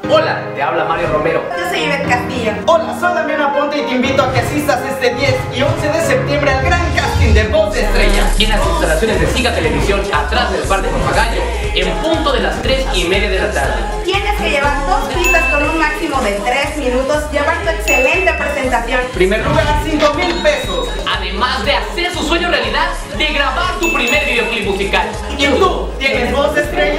Hola, te habla Mario Romero. Yo soy Ivette Castillo. Hola, soy Damián Aponte y te invito a que asistas este 10 y 11 de septiembre al gran casting de Voz de Estrella En las instalaciones de Siga Televisión, atrás del bar de Papagayo, en punto de las 3:30 de la tarde. Tienes que llevar 2 pistas con un máximo de 3 minutos, llevar tu excelente presentación. Primer lugar, 5,000 pesos. Además de hacer su sueño realidad de grabar tu primer videoclip musical. ¿Y tú tienes Voz de Estrella?